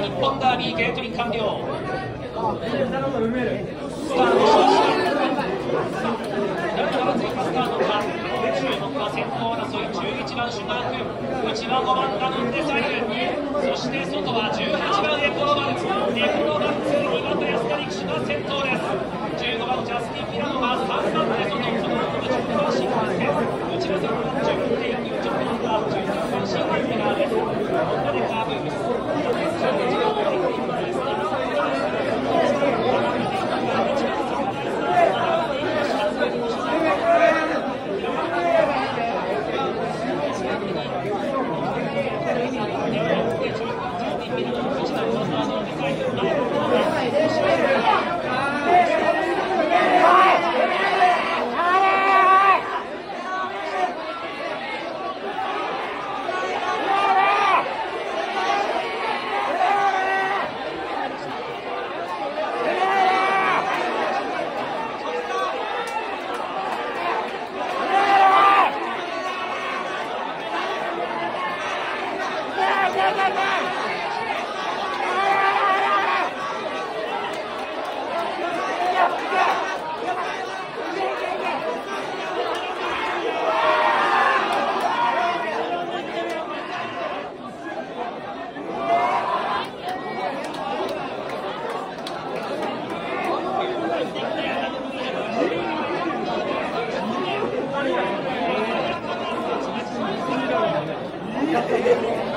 日本ダービーゲートに完了。スタートしました。誰が追加スタートか。注目は先頭争い、11番シュガー君、内は5番ダノンデサイル、そして外は18番エコロバンツ、2番手安田力士が先頭です。15番ジャスティン・ミラノが3番手外、その後の10番シングルスです。内は3番10分で40番が13番シングルスがです。ここでカーブやった